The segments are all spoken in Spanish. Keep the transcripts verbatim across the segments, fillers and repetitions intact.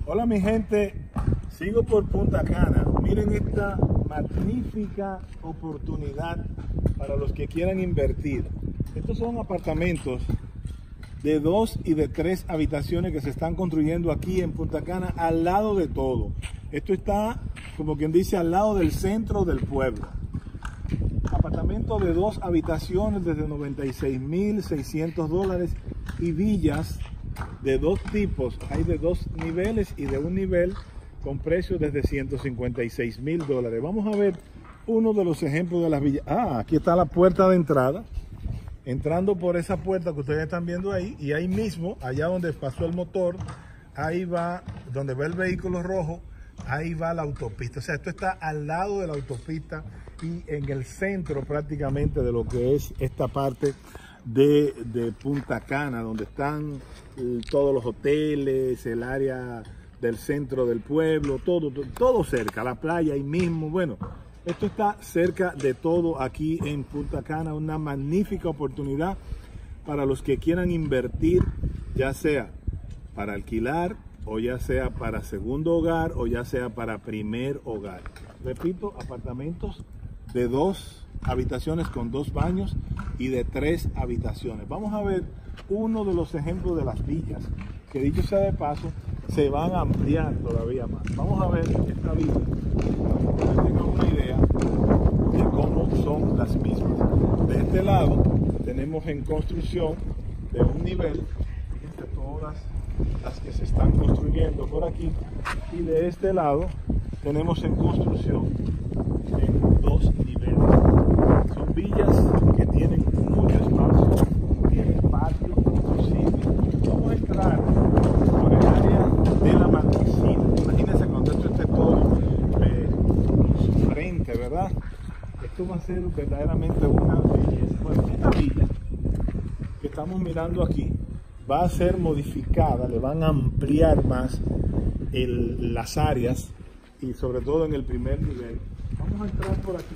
Hola mi gente, sigo por Punta Cana. Miren esta magnífica oportunidad para los que quieran invertir. Estos son apartamentos de dos y de tres habitaciones que se están construyendo aquí en Punta Cana al lado de todo. Esto está, como quien dice, al lado del centro del pueblo. Apartamentos de dos habitaciones desde noventa y seis mil seiscientos dólares y villas de dos tipos. Hay de dos niveles y de un nivel con precios desde ciento cincuenta y seis mil dólares. Vamos a ver uno de los ejemplos de las villas. Ah, aquí está la puerta de entrada. Entrando por esa puerta que ustedes están viendo ahí, y ahí mismo, allá donde pasó el motor, ahí va, donde va el vehículo rojo, ahí va la autopista. O sea, esto está al lado de la autopista y en el centro prácticamente de lo que es esta parte de, de Punta Cana, donde están eh, todos los hoteles, el área del centro del pueblo, todo, todo, todo cerca, la playa ahí mismo. Bueno, esto está cerca de todo aquí en Punta Cana, una magnífica oportunidad para los que quieran invertir, ya sea para alquilar, o ya sea para segundo hogar, o ya sea para primer hogar. Repito, apartamentos de dos habitaciones con dos baños y de tres habitaciones. Vamos a ver uno de los ejemplos de las villas, que dicho sea de paso, se van a ampliar todavía más. Vamos a ver esta villa, para que tengan una idea de cómo son las mismas. De este lado tenemos en construcción de un nivel, fíjense todas las que se están construyendo por aquí, y de este lado tenemos en construcción en dos niveles. Son villas que tienen mucho espacio, tienen patio, inclusive. Vamos a entrar por el área de la marquesina. Imagínense cuando esto esté todo eh, en su frente, ¿verdad? Esto va a ser verdaderamente una belleza. Bueno, esta villa que estamos mirando aquí va a ser modificada, le van a ampliar más el, las áreas, y sobre todo en el primer nivel. Vamos a entrar por aquí,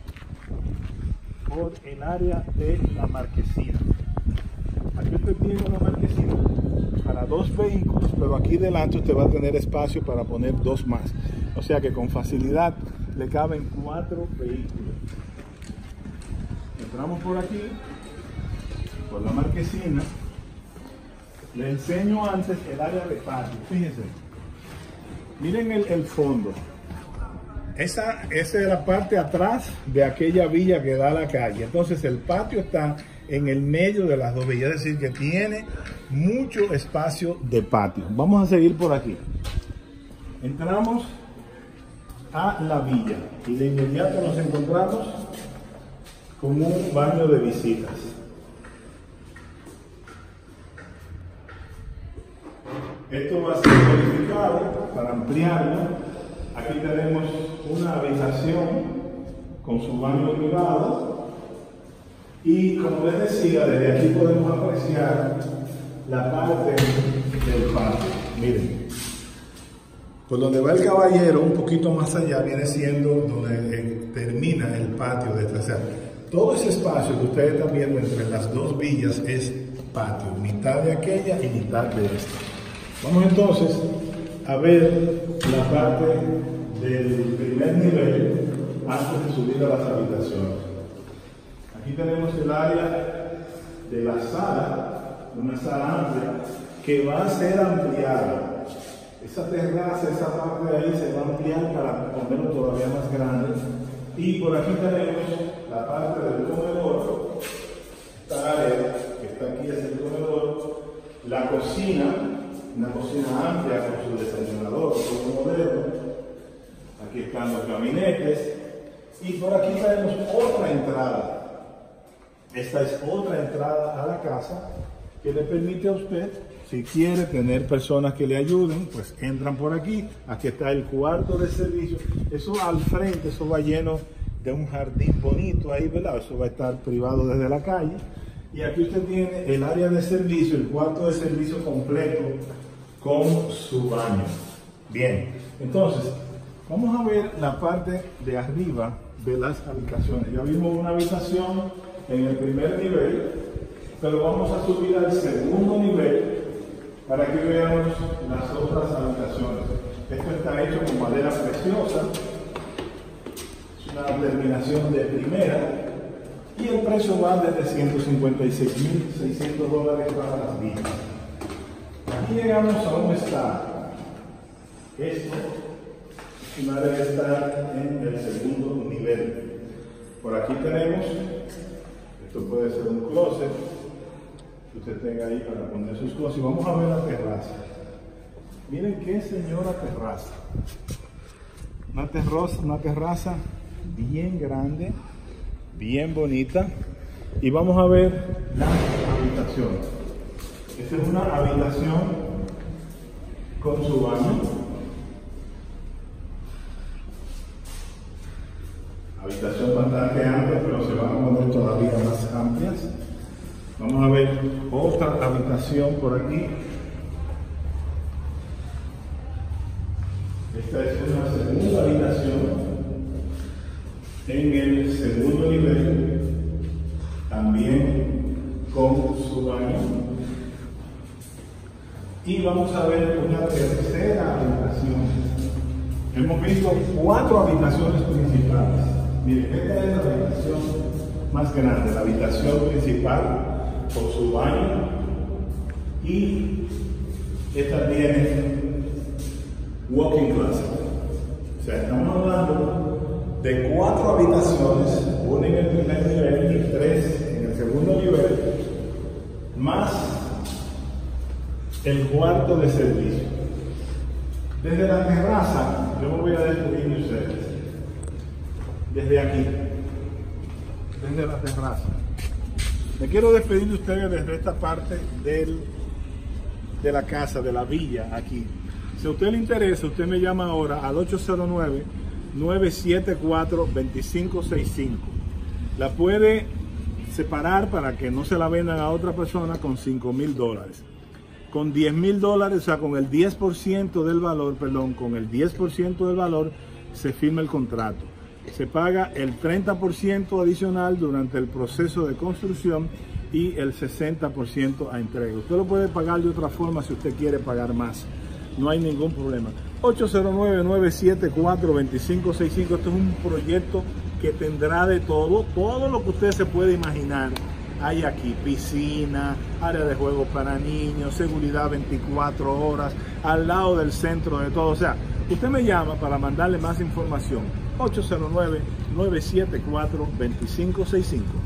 por el área de la marquesina. Aquí usted tiene una marquesina para dos vehículos, pero aquí delante usted va a tener espacio para poner dos más. O sea que con facilidad le caben cuatro vehículos. Entramos por aquí, por la marquesina. Le enseño antes el área de patio. Fíjense. Miren el, el fondo. Esa, esa es la parte atrás de aquella villa que da a la calle. Entonces el patio está en el medio de las dos villas. Es decir, que tiene mucho espacio de patio. Vamos a seguir por aquí. Entramos a la villa y de inmediato nos encontramos con un baño de visitas. Esto va a ser modificado para ampliarlo. Aquí tenemos una habitación con su baño privado. Y como les decía, desde aquí podemos apreciar la parte del patio. Miren, por donde va el caballero, un poquito más allá, viene siendo donde termina el patio de trasera. Todo ese espacio que ustedes están viendo entre las dos villas es patio, mitad de aquella y mitad de esta. Vamos entonces a ver la parte del primer nivel antes de subir a las habitaciones. Aquí tenemos el área de la sala, una sala amplia que va a ser ampliada. Esa terraza, esa parte de ahí se va a ampliar para ponerlo todavía más grande. Y por aquí tenemos la parte del comedor. Esta área que está aquí es el comedor. La cocina, una cocina amplia con su desayunador, todo moderno. Aquí están los gabinetes. Y por aquí tenemos otra entrada. Esta es otra entrada a la casa que le permite a usted, si quiere tener personas que le ayuden, pues entran por aquí. Aquí está el cuarto de servicio. Eso al frente, eso va lleno de un jardín bonito ahí, ¿verdad? Eso va a estar privado desde la calle. Y aquí usted tiene el área de servicio, el cuarto de servicio completo con su baño. Bien, entonces vamos a ver la parte de arriba de las habitaciones. Ya vimos una habitación en el primer nivel, pero vamos a subir al segundo nivel para que veamos las otras habitaciones. hecho con madera preciosa. Es una terminación de primera. Y el precio va desde ciento cincuenta y seis mil seiscientos dólares para las vigas. Aquí llegamos a un estado. Esto debe estar en el segundo nivel. Por aquí tenemos, esto puede ser un closet que usted tenga ahí para poner sus cosas. Y vamos a ver la terraza. Miren qué señora terraza. Una terraza, una terraza bien grande, bien bonita. Y vamos a ver las habitaciones. Esta es una habitación con su baño. Habitación bastante amplia, pero se van a poner todavía más amplias. Vamos a ver otra habitación por aquí. Esta es una segunda habitación en el segundo nivel, también con su baño. Y vamos a ver una tercera habitación. Hemos visto cuatro habitaciones principales. Miren, esta es la habitación más grande, la habitación principal con su baño, y esta tiene walk-in closet. O sea, estamos hablando de cuatro habitaciones, una en el primer nivel y tres en el segundo nivel, más el cuarto de servicio. Desde la terraza, yo me voy a despedir de ustedes. Desde aquí, desde la terraza. Me quiero despedir de ustedes desde esta parte del, de la casa, de la villa, aquí. Si a usted le interesa, usted me llama ahora al ocho cero nueve, nueve siete cuatro, dos cinco seis cinco. La puede separar para que no se la vendan a otra persona con cinco mil dólares. Con diez mil dólares, o sea, con el diez por ciento del valor, perdón, con el diez por ciento del valor se firma el contrato. Se paga el treinta por ciento adicional durante el proceso de construcción y el sesenta por ciento a entrega. Usted lo puede pagar de otra forma si usted quiere pagar más. No hay ningún problema. ocho cero nueve, nueve siete cuatro, dos cinco seis cinco. Este es un proyecto que tendrá de todo, todo lo que usted se puede imaginar. Hay aquí piscina, área de juegos para niños, seguridad veinticuatro horas, al lado del centro de todo. O sea, usted me llama para mandarle más información. ocho cero nueve, nueve siete cuatro, dos cinco seis cinco.